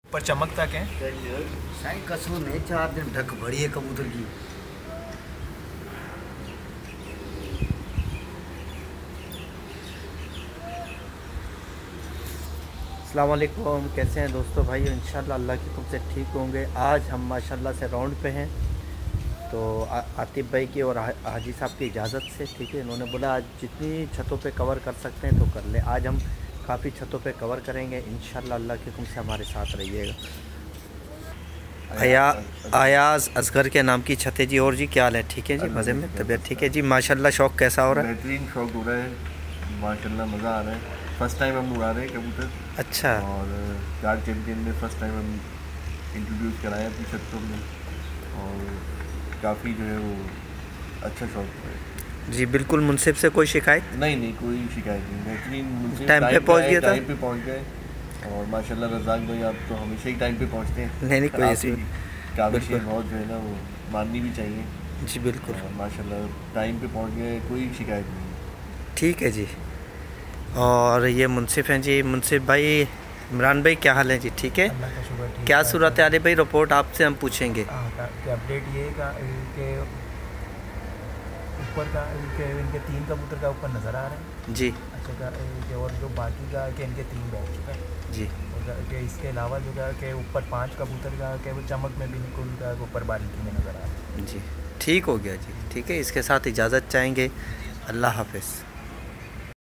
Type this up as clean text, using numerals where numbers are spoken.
पर चमक तक है साईं कसू नहीं 4 दिन ढक भरी है कबूतर की। अस्सलाम वालेकुम, कैसे हैं दोस्तों भाई? इंशाल्लाह अल्लाह की हुक्म से ठीक होंगे। आज हम माशाल्लाह से राउंड पे हैं, तो आतिफ भाई की और हाजी साहब की इजाज़त से, ठीक है, इन्होंने बोला आज जितनी छतों पे कवर कर सकते हैं तो कर ले। आज हम काफ़ी छतों पे कवर करेंगे इंशाल्लाह, अल्लाह की हुक्म से हमारे साथ रहिएगा। अयाज़ असगर के नाम की छत है जी। और जी क्या हाल है? ठीक है जी, मज़े में, तबीयत ठीक है जी? माशाल्लाह शौक़ कैसा हो रहा है? बेहतरीन शौक़ हो रहा है माशाल्लाह, मज़ा आ रहा है। फ़र्स्ट टाइम हम उड़ा रहे हैं कबूतर। अच्छा। और गार्ड चैम्पियन में फ़र्स्ट टाइम हम इंट्रोड्यूस कराए अपनी छतों में, और काफ़ी जो है वो अच्छा शौक़ है जी। बिल्कुल मुनसिब से कोई शिकायत नहीं, कोई शिकायत नहीं। बेहतरीन मुनसिब टाइम पे पहुंच गया था, टाइम पे पहुंच गए। और माशाल्लाह रज़ाक भाई आप तो हमेशा ही टाइम पे पहुंचते हैं। नहीं कोई ऐसी काबिश बहुत जो है ना वो माननी भी चाहिए जी। बिल्कुल माशाल्लाह टाइम पे पहुंच गए, कोई शिकायत नहीं। ठीक है जी। और ये मुनसिफ हैं जी, मुनसिफ भाई। इमरान भाई क्या हाल है जी? ठीक है। अल्लाह का शुक्र, ठीक क्या है। सूरत है भाई? रिपोर्ट आपसे हम पूछेंगे। अपडेट ये कि ऊपर का इनके 3 कबूतर का ऊपर नज़र आ रहा है जी। अच्छा कि और जो बाकी का कि इनके 3 बैठ चुका है जी। कि इसके अलावा जो है कि ऊपर 5 कबूतर का कि वो चमक में बिल्कुल का ऊपर बारीकी में नज़र आ रहा है जी ठीक हो गया जी। ठीक है, इसके साथ इजाज़त चाहेंगे। अल्लाह हाफ़िज़।